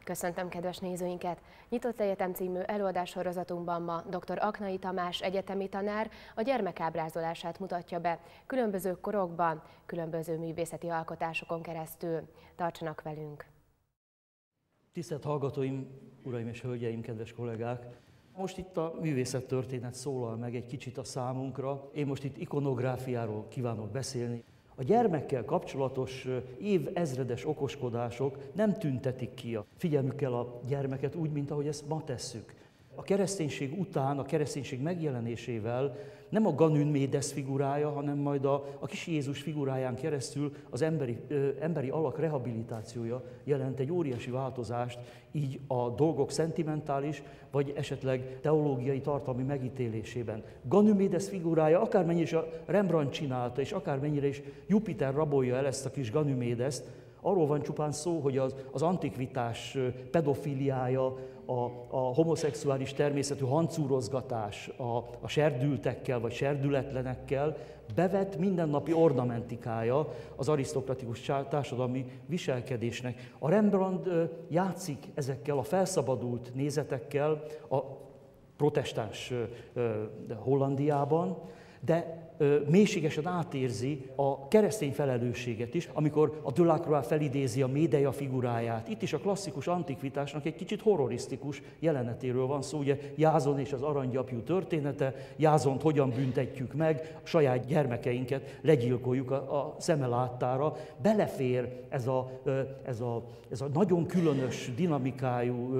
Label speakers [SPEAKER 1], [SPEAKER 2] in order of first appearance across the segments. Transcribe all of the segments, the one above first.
[SPEAKER 1] Köszöntöm kedves nézőinket! Nyitott Egyetem című előadássorozatunkban ma dr. Aknai Tamás egyetemi tanár a gyermek ábrázolását mutatja be különböző korokban, különböző művészeti alkotásokon keresztül. Tartsanak velünk!
[SPEAKER 2] Tisztelt hallgatóim, uraim és hölgyeim, kedves kollégák! Most itt a művészettörténet szólal meg egy kicsit a számunkra. Én most itt ikonográfiáról kívánok beszélni. A gyermekkel kapcsolatos évezredes okoskodások nem tüntetik ki a figyelmükkel a gyermeket úgy, mint ahogy ezt ma tesszük. A kereszténység után, a kereszténység megjelenésével nem a Ganymede figurája, hanem majd a kis Jézus figuráján keresztül az emberi alak rehabilitációja jelent egy óriási változást, így a dolgok szentimentális, vagy esetleg teológiai tartalmi megítélésében. Ganymede figurája, akármennyire is a Rembrandt csinálta, és akármennyire is Jupiter rabolja el ezt a kis Ganymédeszt, arról van csupán szó, hogy az antikvitás pedofiliája, a homoszexuális természetű hancúrozgatás a serdültekkel vagy serdületlenekkel bevett mindennapi ornamentikája az arisztokratikus társadalmi viselkedésnek. A Rembrandt játszik ezekkel a felszabadult nézetekkel a protestáns Hollandiában, de mélységesen átérzi a keresztény felelősséget is, amikor a Delacroix felidézi a Médeia figuráját. Itt is a klasszikus antikvitásnak egy kicsit horrorisztikus jelenetéről van szó, ugye Jázon és az aranygyapjú története, Jázont hogyan büntetjük meg, a saját gyermekeinket legyilkoljuk a szeme láttára. Belefér ez a nagyon különös dinamikájú,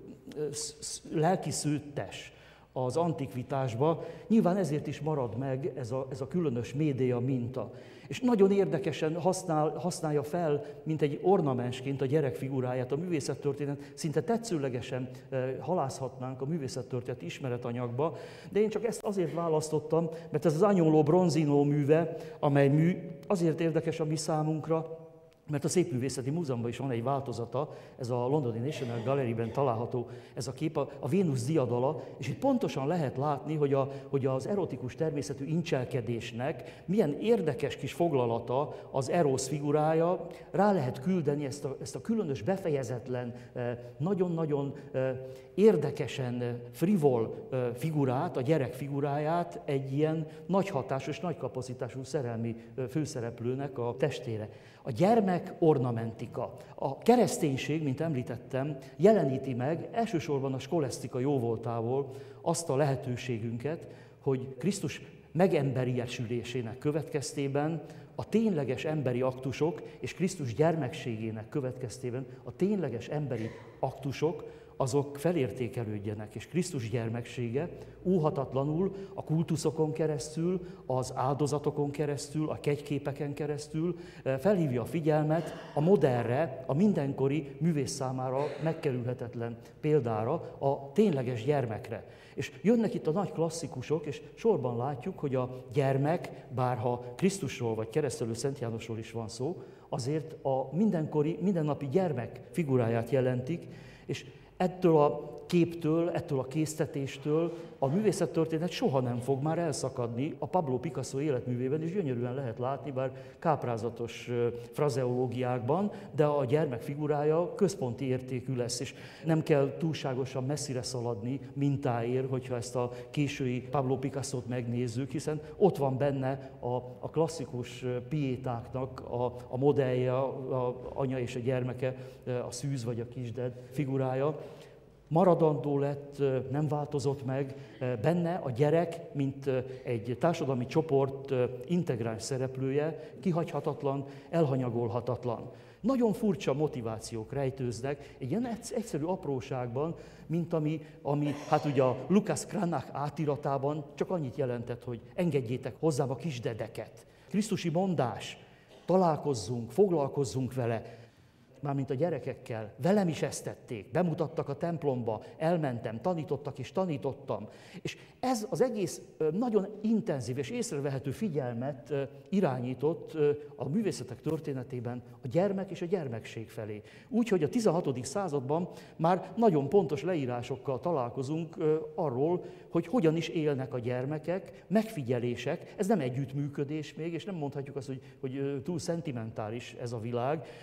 [SPEAKER 2] lelkiszőttes az antikvitásba, nyilván ezért is marad meg ez a különös Médeia minta. És nagyon érdekesen használja fel, mint egy ornamensként a gyerek figuráját. A művészettörténet szinte tetszőlegesen halászhatnánk a művészettörténet ismeretanyagba, de én csak ezt azért választottam, mert ez az Agnolo Bronzino műve, amely mű azért érdekes a mi számunkra, mert a Szépművészeti Múzeumban is van egy változata, ez a londoni National Gallery-ben található ez a kép, a Vénusz diadala, és itt pontosan lehet látni, hogy az erotikus természetű incselkedésnek milyen érdekes kis foglalata az Erosz figurája, rá lehet küldeni ezt a különös, befejezetlen, nagyon-nagyon érdekesen frivol figurát, a gyerek figuráját egy ilyen nagy hatású és nagy kapacitású szerelmi főszereplőnek a testére. A gyermek ornamentika. A kereszténység, mint említettem, jeleníti meg elsősorban a skolesztika jóvoltából azt a lehetőségünket, hogy Krisztus megemberiesülésének következtében a tényleges emberi aktusok és Krisztus gyermekségének következtében a tényleges emberi aktusok azok felértékelődjenek, és Krisztus gyermeksége óhatatlanul a kultuszokon keresztül, az áldozatokon keresztül, a kegyképeken keresztül felhívja a figyelmet a modernre, a mindenkori művész számára megkerülhetetlen példára, a tényleges gyermekre. És jönnek itt a nagy klasszikusok, és sorban látjuk, hogy a gyermek, bárha Krisztusról vagy Keresztelő Szent Jánosról is van szó, azért a mindenkori, mindennapi gyermek figuráját jelentik, és ettől a képtől, ettől a késztetéstől a művészettörténet soha nem fog már elszakadni. A Pablo Picasso életművében is gyönyörűen lehet látni, bár káprázatos frazeológiákban, de a gyermek figurája központi értékű lesz, és nem kell túlságosan messzire szaladni mintáért, hogyha ezt a késői Pablo Picassot megnézzük, hiszen ott van benne a klasszikus piétáknak a modellje, a anya és a gyermeke, a szűz vagy a kisded figurája. Maradandó lett, nem változott meg, benne a gyerek, mint egy társadalmi csoport integráns szereplője, kihagyhatatlan, elhanyagolhatatlan. Nagyon furcsa motivációk rejtőznek egy ilyen egyszerű apróságban, mint ami hát ugye a Lukács Cranach átiratában csak annyit jelentett, hogy engedjétek hozzám a kisdedeket. Krisztusi mondás, találkozzunk, foglalkozzunk vele, mármint a gyerekekkel, velem is ezt tették, bemutattak a templomba, elmentem, tanítottak és tanítottam. És ez az egész nagyon intenzív és észrevehető figyelmet irányított a művészetek történetében a gyermek és a gyermekség felé. Úgyhogy a 16. században már nagyon pontos leírásokkal találkozunk arról, hogy hogyan is élnek a gyermekek, megfigyelések, ez nem együttműködés még, és nem mondhatjuk azt, hogy túl szentimentális ez a világ.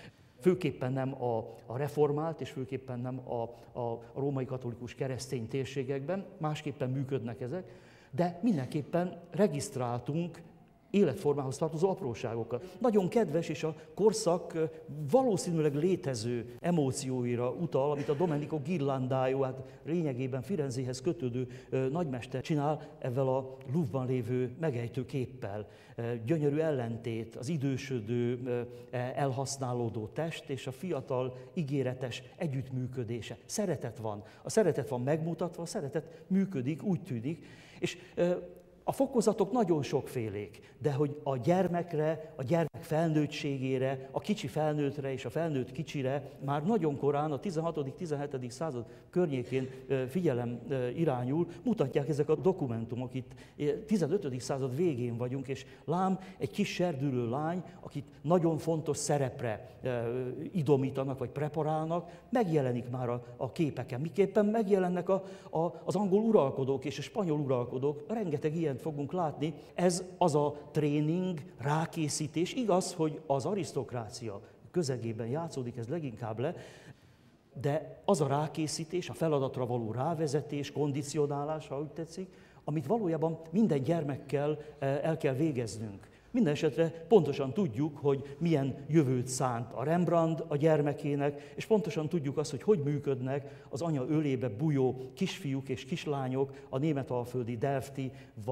[SPEAKER 2] főképpen nem a reformált, és főképpen nem a római katolikus keresztény térségekben, másképpen működnek ezek, de mindenképpen regisztráltunk életformához tartozó apróságokat. Nagyon kedves, és a korszak valószínűleg létező emócióira utal, amit a Domenico Ghirlandaio, hát lényegében Firenzéhez kötődő nagymester csinál ezzel a Louvre-ban lévő megejtő képpel. Gyönyörű ellentét, az idősödő, elhasználódó test és a fiatal, ígéretes együttműködése. Szeretet van. A szeretet van megmutatva, a szeretet működik, úgy tűnik. És a fokozatok nagyon sokfélék, de hogy a gyermekre, a gyermek felnőttségére, a kicsi felnőttre és a felnőtt kicsire már nagyon korán, a 16.-17. század környékén figyelem irányul, mutatják ezek a dokumentumok. Itt 15. század végén vagyunk, és lám egy kis serdülő lány, akit nagyon fontos szerepre idomítanak vagy preparálnak, megjelenik már a képeken. Miképpen megjelennek az angol uralkodók és a spanyol uralkodók, rengeteg ilyen fogunk látni. Ez az a tréning, rákészítés. Igaz, hogy az arisztokrácia közegében játszódik ez leginkább le, de az a rákészítés, a feladatra való rávezetés, kondicionálás, ha úgy tetszik, amit valójában minden gyermekkel el kell végeznünk. Mindenesetre pontosan tudjuk, hogy milyen jövőt szánt a Rembrandt a gyermekének, és pontosan tudjuk azt, hogy működnek az anya ölébe bujó kisfiúk és kislányok a németalföldi delfti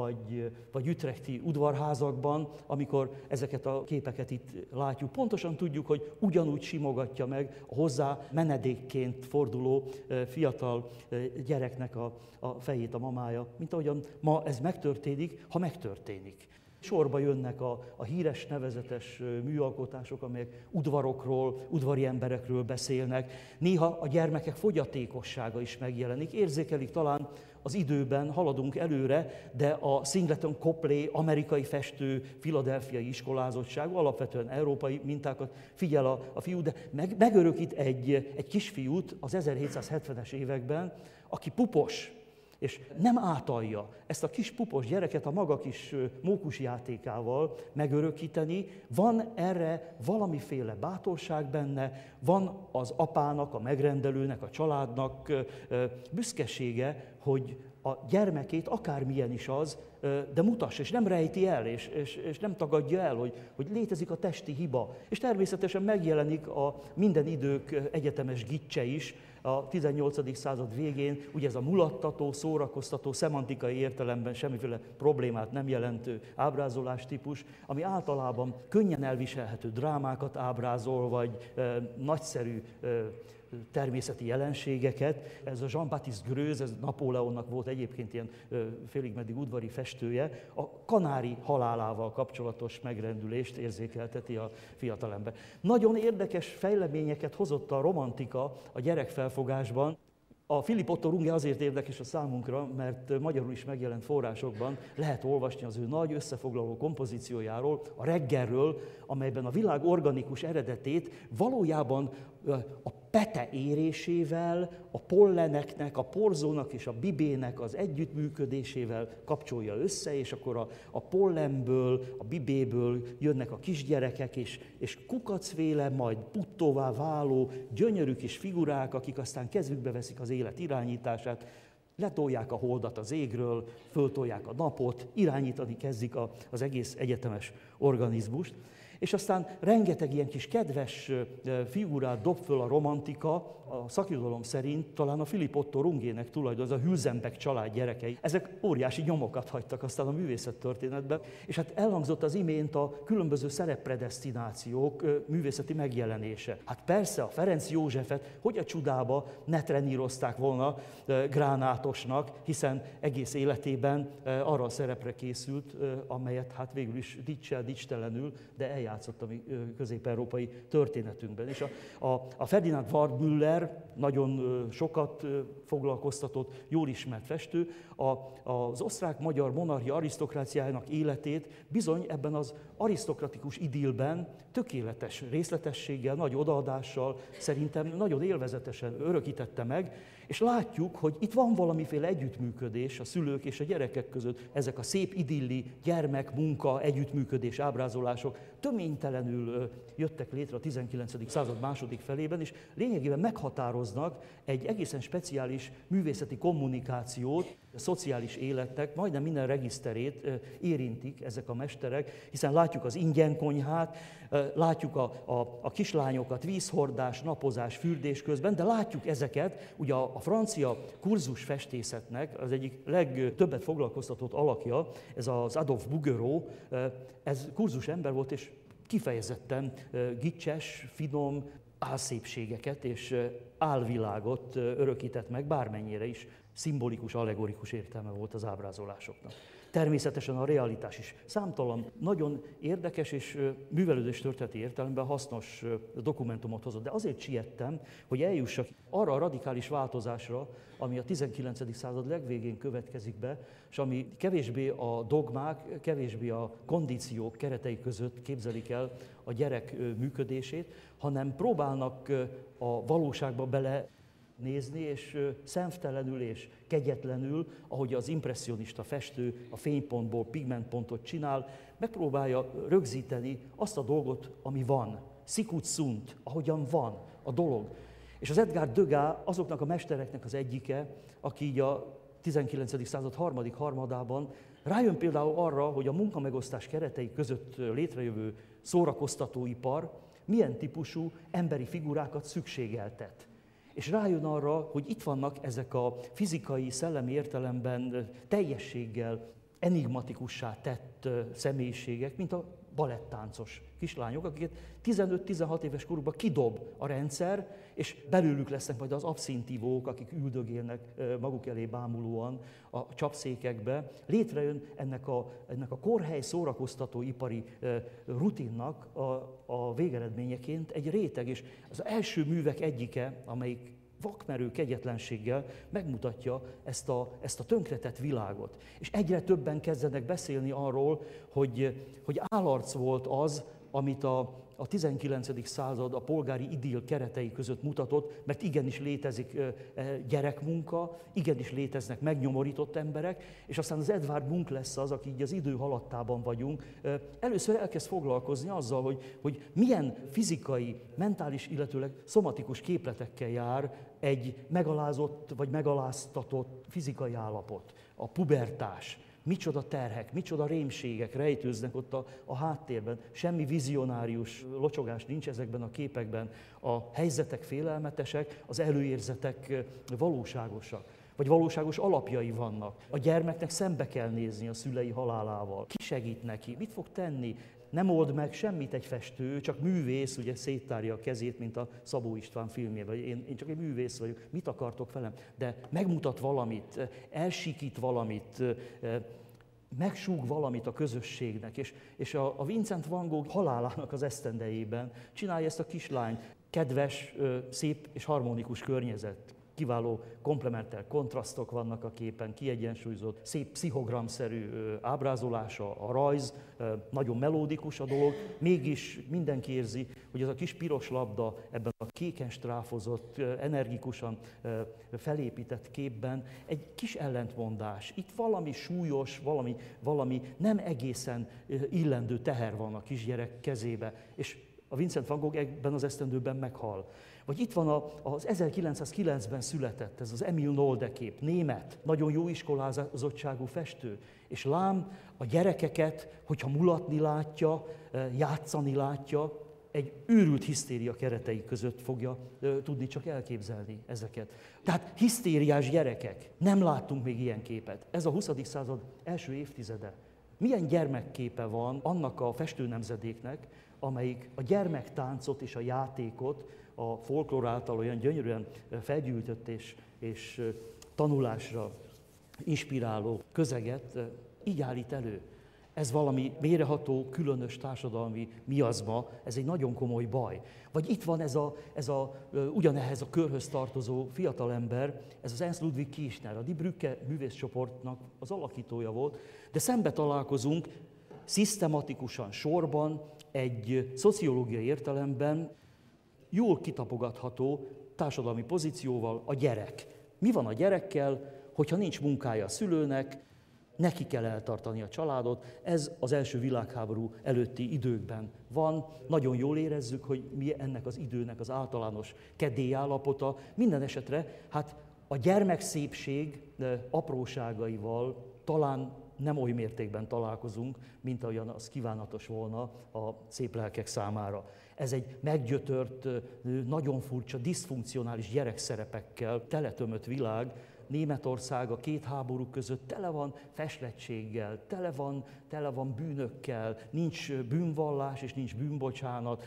[SPEAKER 2] vagy utrechti udvarházakban, amikor ezeket a képeket itt látjuk. Pontosan tudjuk, hogy ugyanúgy simogatja meg a hozzá menedékként forduló fiatal gyereknek a fejét a mamája, mint ahogyan ma ez megtörténik, ha megtörténik. Sorba jönnek a híres, nevezetes műalkotások, amelyek udvarokról, udvari emberekről beszélnek. Néha a gyermekek fogyatékossága is megjelenik. Érzékelik talán az időben, haladunk előre, de a Singleton Copley, amerikai festő, filadelfiai iskolázottságú, alapvetően európai mintákat figyel a fiú, de megörökít egy kisfiút az 1770-es években, aki pupos, és nem átalja ezt a kis pupos gyereket a maga kis mókusjátékával megörökíteni. Van erre valamiféle bátorság benne, van az apának, a megrendelőnek, a családnak büszkesége, hogy a gyermekét, akármilyen is az, de mutassa, és nem rejti el, és nem tagadja el, hogy létezik a testi hiba. És természetesen megjelenik a minden idők egyetemes gicse is, a 18. század végén, ugye ez a mulattató, szórakoztató, szemantikai értelemben semmiféle problémát nem jelentő ábrázolástípus, ami általában könnyen elviselhető drámákat ábrázol, vagy nagyszerű természeti jelenségeket. Ez a Jean-Baptiste Greuze, ez Napóleonnak volt egyébként ilyen félig meddig udvari festője, a kanári halálával kapcsolatos megrendülést érzékelteti a fiatalember. Nagyon érdekes fejleményeket hozott a romantika a gyerekfelfogásban. A Philippe Otto Runge azért érdekes a számunkra, mert magyarul is megjelent forrásokban lehet olvasni az ő nagy összefoglaló kompozíciójáról, a Reggelről, amelyben a világ organikus eredetét valójában a pete érésével, a polleneknek, a porzónak és a bibének az együttműködésével kapcsolja össze, és akkor a pollenből, a bibéből jönnek a kisgyerekek, és kukacvéle, majd puttóvá váló gyönyörű kis figurák, akik aztán kezükbe veszik az élet irányítását, letolják a holdat az égről, föltolják a napot, irányítani kezdik az egész egyetemes organizmust. És aztán rengeteg ilyen kis kedves figurát dob föl a romantika, a szakirodalom szerint talán a Philippe Otto Rungének tulajdonképpen a Hülsenbeck család gyerekei. Ezek óriási nyomokat hagytak aztán a művészettörténetben, és hát elhangzott az imént a különböző szereppredesztinációk művészeti megjelenése. Hát persze a Ferenc Józsefet hogy a csudába ne trenírozták volna gránátosnak, hiszen egész életében arra a szerepre készült, amelyet hát végül is dicstelenül, de eljátszott a mi közép-európai történetünkben. És a Ferdinand Waldmüller nagyon sokat foglalkoztatott, jól ismert festő, az osztrák-magyar monarchia arisztokráciájának életét bizony ebben az arisztokratikus idillben tökéletes részletességgel, nagy odaadással, szerintem nagyon élvezetesen örökítette meg, és látjuk, hogy itt van valamiféle együttműködés a szülők és a gyerekek között. Ezek a szép idilli gyermek, munka, együttműködés, ábrázolások töménytelenül jöttek létre a 19. század második felében, és lényegében meghatároznak egy egészen speciális művészeti kommunikációt, a szociális életnek majdnem minden regiszterét érintik ezek a mesterek, hiszen látjuk az ingyenkonyhát, látjuk a kislányokat vízhordás, napozás, fürdés közben, de látjuk ezeket, ugye a francia kurzusfestészetnek az egyik legtöbbet foglalkoztatott alakja, ez az Adolphe Bouguereau, ez kurzus ember volt, és kifejezetten gicses, finom álszépségeket és álvilágot örökített meg, bármennyire is szimbolikus, allegorikus értelme volt az ábrázolásoknak. Természetesen a realitás is számtalan, nagyon érdekes és művelődés történeti értelemben hasznos dokumentumot hozott. De azért siettem, hogy eljussak arra a radikális változásra, ami a 19. század legvégén következik be, és ami kevésbé a dogmák, kevésbé a kondíciók keretei között képzelik el a gyerek működését, hanem próbálnak a valóságba bele nézni, és szemtelenül és kegyetlenül, ahogy az impresszionista festő a fénypontból pigmentpontot csinál, megpróbálja rögzíteni azt a dolgot, ami van. Sicut sunt, ahogyan van a dolog. És az Edgar Degas azoknak a mestereknek az egyike, aki így a 19. század harmadik harmadában rájön például arra, hogy a munkamegosztás keretei között létrejövő szórakoztatóipar milyen típusú emberi figurákat szükségeltet. És rájön arra, hogy itt vannak ezek a fizikai, szellemi értelemben teljességgel enigmatikussá tett személyiségek, mint a balettáncos kislányok, akiket 15-16 éves korukban kidob a rendszer, és belőlük lesznek majd az abszintívók, akik üldögélnek maguk elé bámulóan a csapszékekbe. Létrejön ennek a korhely szórakoztató ipari rutinnak a végeredményeként egy réteg, és az első művek egyike, amelyik vakmerő kegyetlenséggel megmutatja ezt a tönkretett világot. És egyre többen kezdenek beszélni arról, hogy állarc volt az, amit a 19. század a polgári idill keretei között mutatott, mert igenis létezik gyerekmunka, igenis léteznek megnyomorított emberek, és aztán az Edvard Munch lesz az, aki így az idő halattában vagyunk, először elkezd foglalkozni azzal, hogy milyen fizikai, mentális, illetőleg szomatikus képletekkel jár egy megalázott vagy megaláztatott fizikai állapot, a pubertás. Micsoda terhek, micsoda rémségek rejtőznek ott a háttérben. Semmi vizionárius locsogás nincs ezekben a képekben. A helyzetek félelmetesek, az előérzetek valóságosak. Vagy valóságos alapjai vannak. A gyermeknek szembe kell nézni a szülei halálával. Ki segít neki? Mit fog tenni? Nem old meg semmit egy festő, csak művész, ugye széttárja a kezét, mint a Szabó István filmjében. Én csak egy művész vagyok, mit akartok velem? De megmutat valamit, elsikít valamit, megsúg valamit a közösségnek. És a Vincent van Gogh halálának az esztendejében csinálja ezt a kislányt. Kedves, szép és harmonikus környezet. Kiváló komplementer kontrasztok vannak a képen, kiegyensúlyozott, szép pszichogramszerű ábrázolása, a rajz, nagyon melódikus a dolog, mégis mindenki érzi, hogy ez a kis piros labda ebben a kéken stráfozott, energikusan felépített képben egy kis ellentmondás. Itt valami súlyos, valami nem egészen illendő teher van a kisgyerek kezébe, és a Vincent van Gogh ebben az esztendőben meghal. Vagy itt van az 1909-ben született, ez az Emil Nolde kép, német, nagyon jó iskolázottságú festő. És lám a gyerekeket, hogyha mulatni látja, játszani látja, egy őrült hisztéria keretei között fogja tudni csak elképzelni ezeket. Tehát hisztériás gyerekek, nem láttunk még ilyen képet. Ez a 20. század első évtizede. Milyen gyermekképe van annak a festőnemzedéknek, amelyik a gyermektáncot és a játékot a folklór által olyan gyönyörűen felgyűjtött és tanulásra inspiráló közeget így állít elő. Ez valami mélyreható, különös társadalmi miaszma, ez egy nagyon komoly baj. Vagy itt van ugyanehhez a körhöz tartozó fiatalember, ez az Ernst Ludwig Kirchner, a Die Brücke művészcsoportnak az alakítója volt, de szembe találkozunk szisztematikusan, sorban, egy szociológiai értelemben jól kitapogatható társadalmi pozícióval, a gyerek. Mi van a gyerekkel, hogyha nincs munkája a szülőnek, neki kell eltartani a családot. Ez az első világháború előtti időkben van. Nagyon jól érezzük, hogy mi ennek az időnek az általános kedélyállapota. Minden esetre hát a gyermekszépség apróságaival talán nem oly mértékben találkozunk, mint ahogyan az kívánatos volna a szép lelkek számára. Ez egy meggyötört, nagyon furcsa, diszfunkcionális gyerekszerepekkel teletömött világ. Németország a két háború között tele van feslettséggel, tele van bűnökkel, nincs bűnvallás és nincs bűnbocsánat,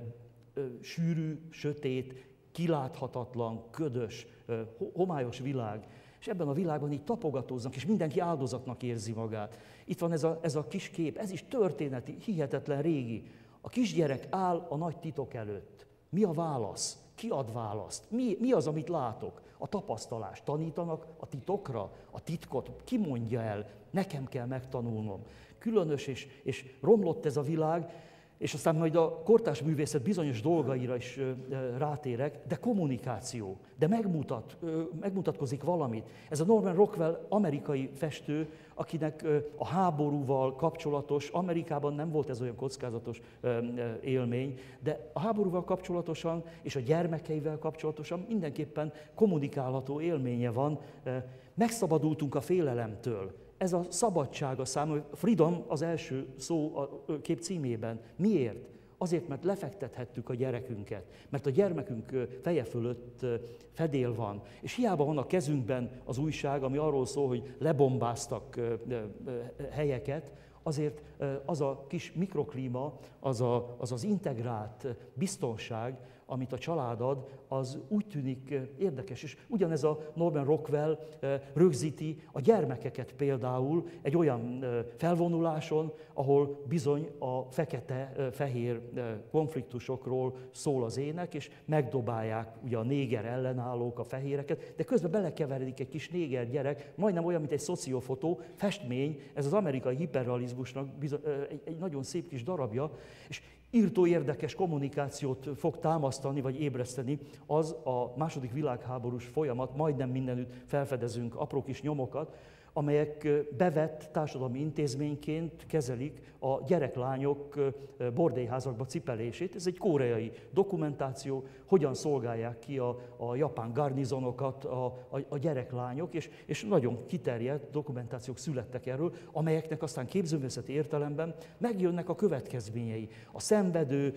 [SPEAKER 2] sűrű, sötét, kiláthatatlan, ködös, homályos világ. És ebben a világban így tapogatóznak, és mindenki áldozatnak érzi magát. Itt van ez a kis kép, ez is történeti, hihetetlen régi. A kisgyerek áll a nagy titok előtt. Mi a válasz? Ki ad választ? Mi az, amit látok? A tapasztalás. Tanítanak a titokra? A titkot ki mondja el? Nekem kell megtanulnom. Különös és romlott ez a világ, és aztán majd a kortárs művészet bizonyos dolgaira is rátérek, de kommunikáció, de megmutatkozik valamit. Ez a Norman Rockwell amerikai festő, akinek a háborúval kapcsolatos, Amerikában nem volt ez olyan kockázatos élmény, de a háborúval kapcsolatosan és a gyermekeivel kapcsolatosan mindenképpen kommunikálható élménye van. Megszabadultunk a félelemtől. Ez a szabadság a számára, freedom az első szó a kép címében. Miért? Azért, mert lefektethettük a gyerekünket, mert a gyermekünk feje fölött fedél van. És hiába van a kezünkben az újság, ami arról szól, hogy lebombáztak helyeket, azért az a kis mikroklíma, az integrált biztonság, amit a család ad, az úgy tűnik érdekes. És ugyanez a Norman Rockwell rögzíti a gyermekeket például egy olyan felvonuláson, ahol bizony a fekete-fehér konfliktusokról szól az ének, és megdobálják ugye a néger ellenállók a fehéreket, de közben belekeveredik egy kis néger gyerek, majdnem olyan, mint egy szociofotó, festmény, ez az amerikai hiperrealizmusnak egy nagyon szép kis darabja, és írtó érdekes kommunikációt fog támasztani, vagy ébreszteni, az a második világháborús folyamat, majdnem mindenütt felfedezünk apró kis nyomokat, amelyek bevett társadalmi intézményként kezelik a gyereklányok bordélyházakba cipelését. Ez egy koreai dokumentáció, hogyan szolgálják ki a japán garnizonokat a gyereklányok, és nagyon kiterjedt dokumentációk születtek erről, amelyeknek aztán képzőművészeti értelemben megjönnek a következményei. A szenvedő,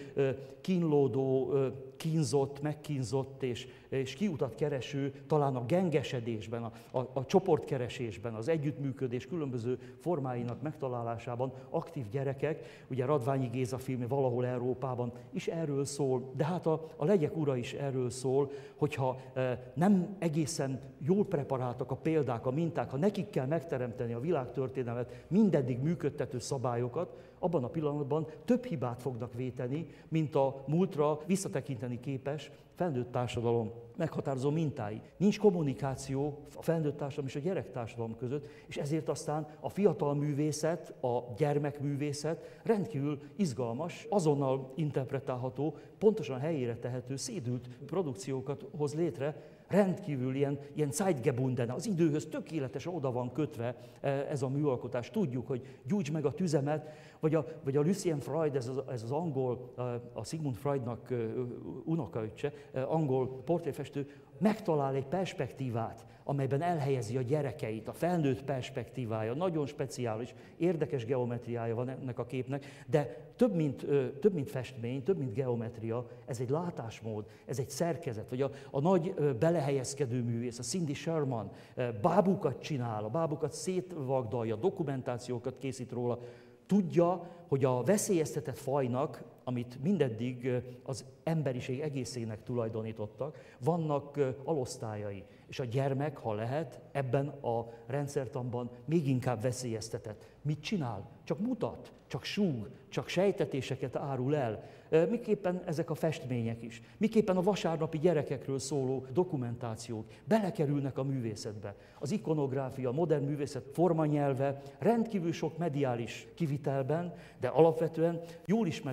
[SPEAKER 2] kínlódó, kínzott, megkínzott és kiutat kereső, talán a gengesedésben, a csoportkeresésben, az együttműködés különböző formáinak megtalálásában aktív gyerekek, ugye Radványi Géza filmje Valahol Európában is erről szól, de hát a Legyek ura is erről szól, hogyha nem egészen jól preparáltak a példák, a minták, ha nekik kell megteremteni a világtörténelmet, mindeddig működtető szabályokat, abban a pillanatban több hibát fognak véteni, mint a múltra visszatekinteni képes felnőtt társadalom meghatározó mintái. Nincs kommunikáció a felnőtt társadalom és a gyerektársadalom között, és ezért aztán a fiatal művészet, a gyermekművészet rendkívül izgalmas, azonnal interpretálható, pontosan helyére tehető, szédült produkciókat hoz létre, rendkívül ilyen Zeitgebunden, az időhöz tökéletesen oda van kötve ez a műalkotás. Tudjuk, hogy Gyújtsd meg a tüzemet, vagy a Lucien Freud, ez az angol, a Sigmund Freudnak unokaöccse, angol portréfestő, megtalál egy perspektívát, amelyben elhelyezi a gyerekeit, a felnőtt perspektívája, nagyon speciális, érdekes geometriája van ennek a képnek, de több mint festmény, több mint geometria, ez egy látásmód, ez egy szerkezet, vagy a nagy belehelyezkedő művész, a Cindy Sherman bábukat csinál, a bábukat szétvagdalja, dokumentációkat készít róla, tudja, hogy a veszélyeztetett fajnak, amit mindeddig az emberiség egészének tulajdonítottak, vannak alosztályai, és a gyermek, ha lehet, ebben a rendszertanban még inkább veszélyeztetett. Mit csinál? Csak mutat, csak súg, csak sejtetéseket árul el. Miképpen ezek a festmények is, miképpen a vasárnapi gyerekekről szóló dokumentációk belekerülnek a művészetbe. Az ikonográfia, a modern művészet formanyelve rendkívül sok mediális kivitelben, de alapvetően jól ismert kérdés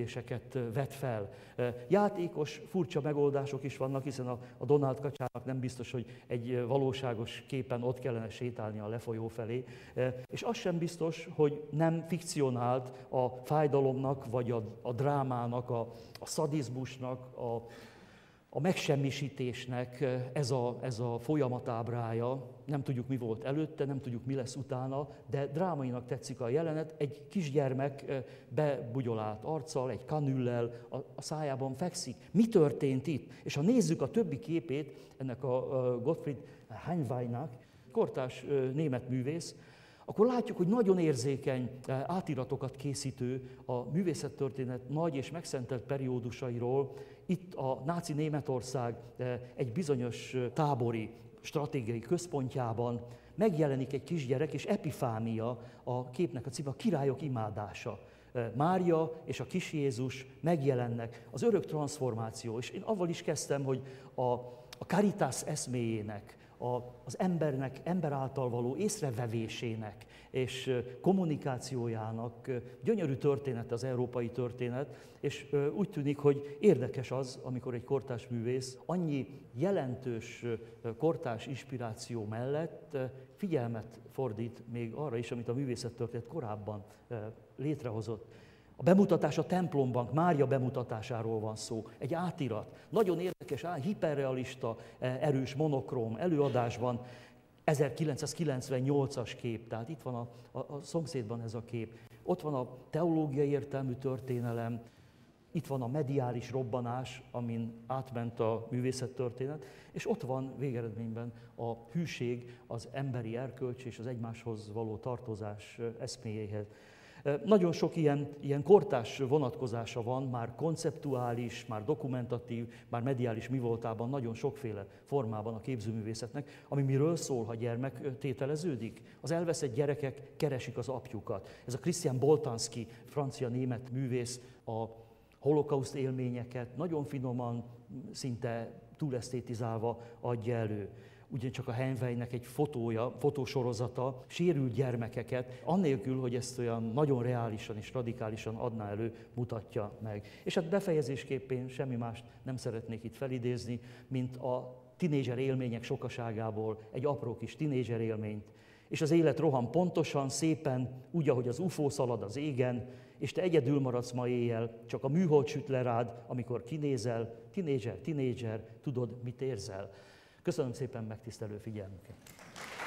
[SPEAKER 2] kérdéseket vet fel. Játékos, furcsa megoldások is vannak, hiszen a Donald kacsának nem biztos, hogy egy valóságos képen ott kellene sétálni a lefolyó felé, és az sem biztos, hogy nem fikcionált a fájdalomnak, vagy a drámának, a szadizmusnak, a megsemmisítésnek ez a folyamatábrája. Nem tudjuk, mi volt előtte, nem tudjuk, mi lesz utána, de drámainak tetszik a jelenet. Egy kisgyermek bebugyolált arccal, egy kanüllel a szájában fekszik. Mi történt itt? És ha nézzük a többi képét ennek a Gottfried Heinweinnak, kortárs német művész, akkor látjuk, hogy nagyon érzékeny átiratokat készítő a művészettörténet nagy és megszentelt periódusairól. Itt a náci Németország egy bizonyos tábori stratégiai központjában megjelenik egy kisgyerek, és epifánia a képnek a címe, a királyok imádása. Mária és a kis Jézus megjelennek, az örök transformáció. És én avval is kezdtem, hogy a caritas eszméjének, az embernek, ember által való észrevevésének és kommunikációjának gyönyörű történet az európai történet, és úgy tűnik, hogy érdekes az, amikor egy kortárs művész annyi jelentős kortárs inspiráció mellett figyelmet fordít még arra is, amit a művészettörténet korábban létrehozott. A bemutatás a templomban, Mária bemutatásáról van szó, egy átirat. Nagyon érdekes, hiperrealista, erős, monokróm előadásban, 1998-as kép, tehát itt van a szomszédban ez a kép. Ott van a teológiai értelmű történelem, itt van a mediális robbanás, amin átment a művészettörténet, és ott van végeredményben a hűség, az emberi erkölcs és az egymáshoz való tartozás eszméjéhez. Nagyon sok ilyen kortárs vonatkozása van, már konceptuális, már dokumentatív, már mediális mivoltában, nagyon sokféle formában a képzőművészetnek, ami miről szól, ha gyermek tételeződik. Az elveszett gyerekek keresik az apjukat. Ez a Christian Boltanski, francia-német művész, a holokauszt élményeket nagyon finoman, szinte túlesztétizálva adja elő. Ugyancsak a Heinweinnek egy fotósorozata sérült gyermekeket, annélkül, hogy ezt olyan nagyon reálisan és radikálisan adná elő, mutatja meg. És hát befejezésképpen semmi mást nem szeretnék itt felidézni, mint a tinédzser élmények sokaságából egy apró kis tinédzser élményt. És az élet rohan pontosan, szépen, úgy, ahogy az UFO szalad az égen, és te egyedül maradsz ma éjjel, csak a műhold süt le rád, amikor kinézel, tinédzser, tudod, mit érzel. Köszönöm szépen megtisztelő figyelmüket!